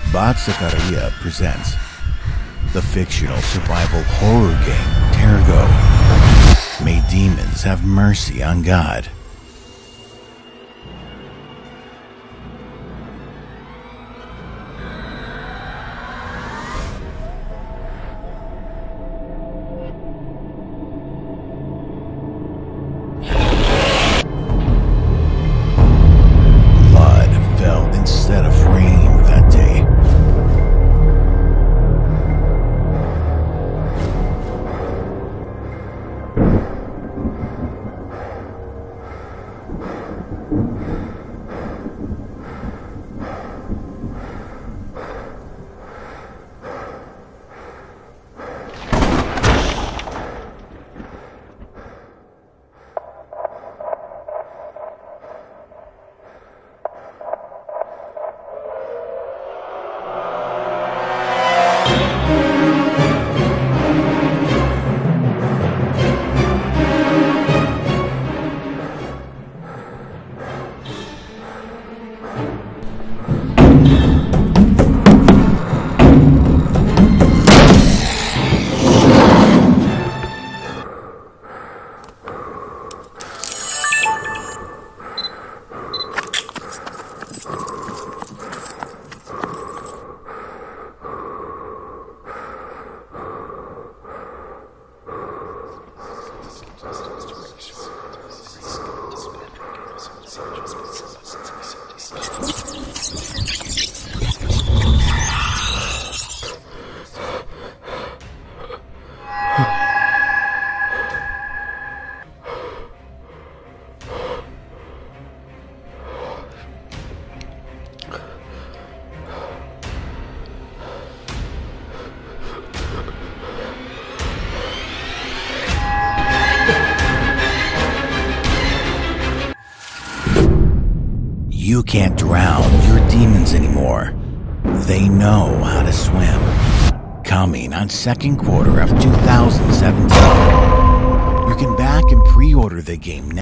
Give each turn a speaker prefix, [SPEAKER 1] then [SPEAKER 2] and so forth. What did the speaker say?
[SPEAKER 1] Bot Zakaria presents the fictional survival horror game TERGO. May demons have mercy on God. Blood fell instead of rain that day. You can't drown your demons anymore. They know how to swim. Coming on second quarter of 2017. You can back and pre-order the game now.